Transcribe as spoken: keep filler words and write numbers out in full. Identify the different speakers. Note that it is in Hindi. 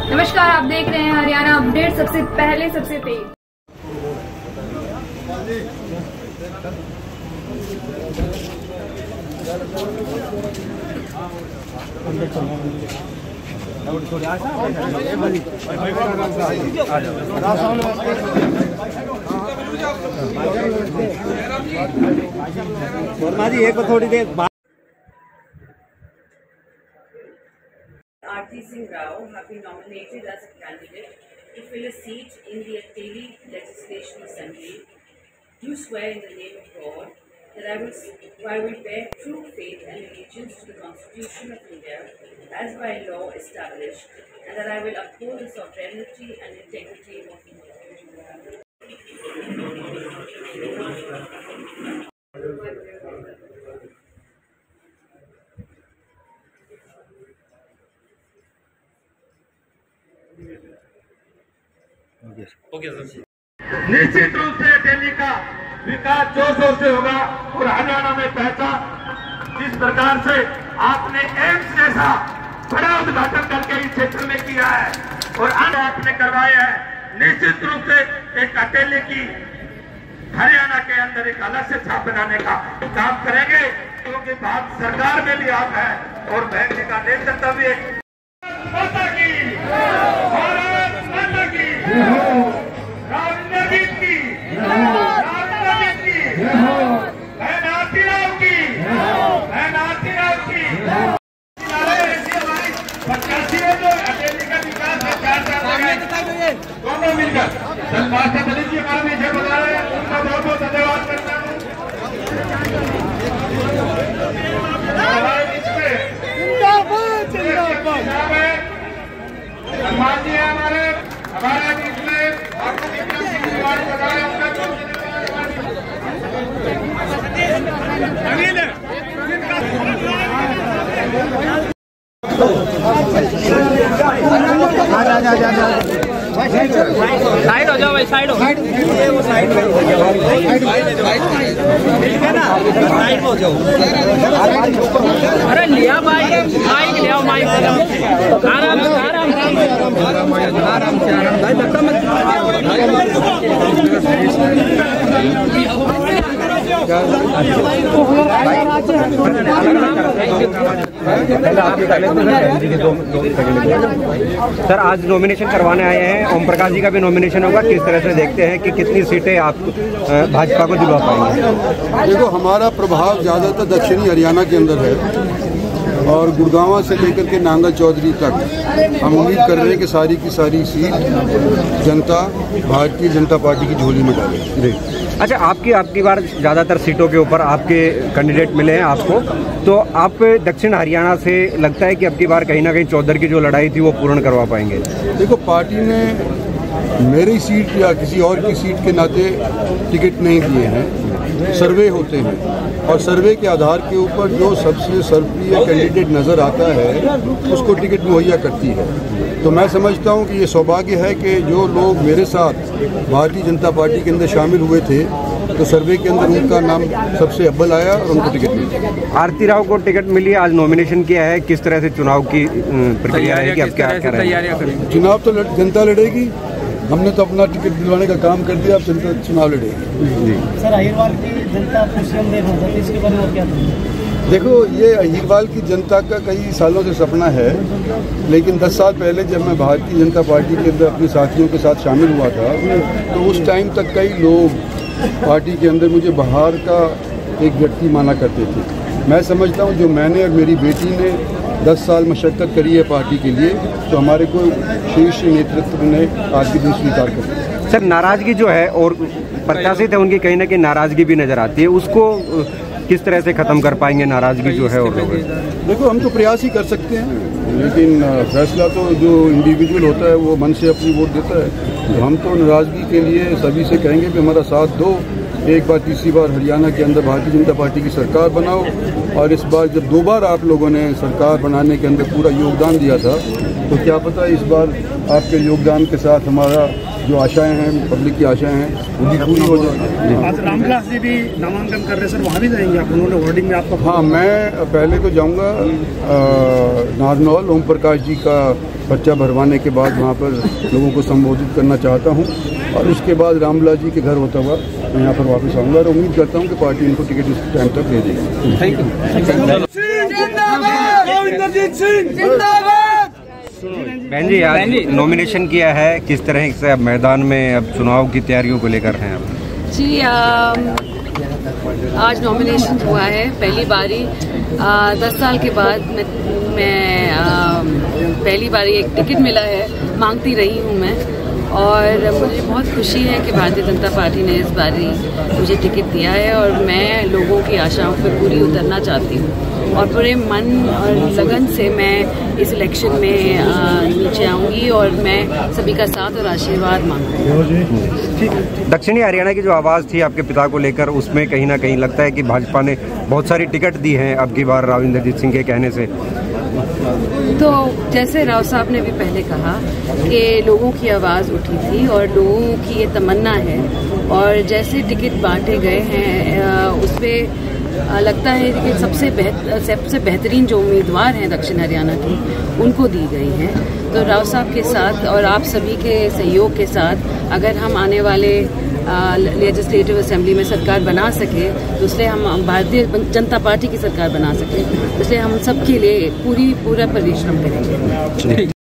Speaker 1: नमस्कार, आप देख रहे हैं हरियाणा अपडेट, सबसे पहले सबसे तेज।
Speaker 2: वर्मा जी एक थोड़ी देर
Speaker 3: Aarti Singh Rao have been nominated as a candidate to fill a seat in the Ateli Legislation Assembly. Do swear in the name of God that I will, I will bear true faith and allegiance to the Constitution of India as by law established, and that I will uphold the sovereignty and integrity of India.
Speaker 4: निश्चित रूप से दिल्ली का विकास जोर शोर से होगा और हरियाणा में पहचान जिस प्रकार से आपने एम्स जैसा बड़ा उद्घाटन करके इस क्षेत्र में किया है और अन्य आपने करवाए हैं, निश्चित रूप से एक अटेली की हरियाणा के अंदर एक अलग से छाप बनाने का काम करेंगे, क्योंकि भारत सरकार में भी आप है और बैंक का नेतृत्व भी माता की भारत माता की राजनीति की राजनीति की मैं आरती राव की मैं आरती राव की पचासी है जो अटेली का विकास है, चार साल दोनों मिलकर सरकार दलित जी हमारे नीचे बता रहे हैं, उनका बहुत बहुत धन्यवाद करता हूँ। सम्मान जी है हमारे हमारे बीच में आपको विक्रम सिंह तिवारी बता रहे हैं,
Speaker 2: साइड हो जाओ भाई, साइड हो साइड साइड हो जाओ। अरे लिया भाई, माइक ले आओ, माइक आराम से आराम से आराम से आराम भाई, धक्का मत। सर आज नॉमिनेशन करवाने आए हैं, ओम प्रकाश जी का भी नॉमिनेशन होगा, किस तरह से देखते हैं कि कितनी सीटें आप भाजपा को दिलवा पाएंगे?
Speaker 5: देखो, हमारा प्रभाव ज़्यादातर दक्षिणी हरियाणा के अंदर है और गुड़गांव से लेकर के नांगल चौधरी तक हम उम्मीद कर रहे हैं कि सारी की सारी सीट जनता भारतीय जनता पार्टी की झोली में डालेगी।
Speaker 2: जी अच्छा, आपकी आपकी बार ज़्यादातर सीटों के ऊपर आपके कैंडिडेट मिले हैं आपको, तो आप दक्षिण हरियाणा से लगता है कि अब की बार कहीं ना कहीं चौधर की जो लड़ाई थी वो पूर्ण करवा पाएंगे?
Speaker 5: देखो, पार्टी ने मेरी सीट या किसी और की सीट के नाते टिकट नहीं दिए हैं, सर्वे होते हैं और सर्वे के आधार के ऊपर जो सबसे सर्वप्रिय कैंडिडेट नज़र आता है उसको टिकट मुहैया करती है। तो मैं समझता हूं कि ये सौभाग्य है कि जो लोग मेरे साथ भारतीय जनता पार्टी के अंदर शामिल हुए थे तो सर्वे के अंदर उनका नाम सबसे अव्वल आया और उनको टिकट मिली।
Speaker 2: आरती राव को टिकट मिली, आज नॉमिनेशन किया है, किस तरह से चुनाव की प्रक्रिया है कि अब क्या कर रहे हैं?
Speaker 5: चुनाव तो जनता लड़ेगी, हमने तो अपना टिकट दिलवाने का काम कर दिया, अब जनता चुनाव लड़ेगी।
Speaker 6: सर अहिरवाल की जनता आपको सीएम देखना चाहती है, इसके बारे में क्या कहेंगे?
Speaker 5: देखो, ये अहिरवाल की जनता का कई सालों से सपना है, लेकिन दस साल पहले जब मैं भारतीय जनता पार्टी के अंदर अपने साथियों के साथ शामिल हुआ था तो उस टाइम तक कई लोग पार्टी के अंदर मुझे बाहर का एक व्यक्ति माना करते थे। मैं समझता हूँ जो मैंने और मेरी बेटी ने दस साल मशक्क़त करी है पार्टी के लिए, तो हमारे को शीर्ष नेतृत्व ने आज के दिन स्वीकार कर दिया।
Speaker 2: सर नाराज़गी जो है और प्रत्याशी थे उनकी कहीं ना कहीं नाराज़गी भी नज़र आती है, उसको किस तरह से ख़त्म कर पाएंगे नाराज़गी जो है? और
Speaker 5: देखो, हम तो प्रयास ही कर सकते हैं, लेकिन फैसला तो जो इंडिविजुअल होता है वो मन से अपनी वोट देता है। तो हम तो नाराज़गी के लिए सभी से कहेंगे कि हमारा साथ दो, एक बार तीसरी बार हरियाणा के अंदर भारतीय जनता पार्टी की सरकार बनाओ, और इस बार जब दो बार आप लोगों ने सरकार बनाने के अंदर पूरा योगदान दिया था तो क्या पता इस बार आपके योगदान के साथ हमारा जो आशाएं हैं, पब्लिक की आशाएं हैं, वो भी पूरी हो जाएगी।
Speaker 6: आज रामविलास जी भी नामांकन कर रहे सर, वहाँ भी जाएंगे आप? उन्होंने वर्डिंग में आपको?
Speaker 5: हाँ, मैं पहले तो जाऊंगा नारनौल। ओम प्रकाश जी का पर्चा भरवाने के बाद वहाँ पर लोगों को संबोधित करना चाहता हूँ, और उसके बाद रामविलास जी के घर होता हुआ मैं यहाँ पर वापस आऊँगा, और उम्मीद करता हूँ कि पार्टी इनको टिकट इस टाइम तक दे देगी। Thank you.
Speaker 2: बहन जी, आज नॉमिनेशन किया है, किस तरह से अब मैदान में अब चुनाव की तैयारियों को लेकर हैं आप?
Speaker 3: जी, आ, आज नॉमिनेशन हुआ है, पहली बारी आ, दस साल के बाद मैं, मैं आ, पहली बारी एक टिकट मिला है, मांगती रही हूँ मैं, और मुझे बहुत खुशी है कि भारतीय जनता पार्टी ने इस बारी मुझे टिकट दिया है, और मैं लोगों की आशाओं पर पूरी उतरना चाहती हूँ, और पूरे मन और लगन से मैं इस इलेक्शन में आ, नीचे आऊँगी, और मैं सभी का साथ और आशीर्वाद मांगूंगी।
Speaker 2: दक्षिणी हरियाणा की जो आवाज़ थी आपके पिता को लेकर, उसमें कहीं ना कहीं लगता है कि भाजपा ने बहुत सारी टिकट दी हैं अब की बार राव इंद्रजीत सिंह के कहने से।
Speaker 3: तो जैसे राव साहब ने भी पहले कहा कि लोगों की आवाज़ उठी थी और लोगों की ये तमन्ना है, और जैसे टिकट बांटे गए हैं उस पर लगता है कि सबसे बेहतर सबसे बेहतरीन जो उम्मीदवार हैं दक्षिण हरियाणा की, उनको दी गई हैं। तो राव साहब के साथ और आप सभी के सहयोग के साथ अगर हम आने वाले लेजिस्लेटिव असेंबली में सरकार बना सके, तो इसलिए हम भारतीय जनता पार्टी की सरकार बना सके, इसलिए हम सबके लिए पूरी पूरा परिश्रम करेंगे।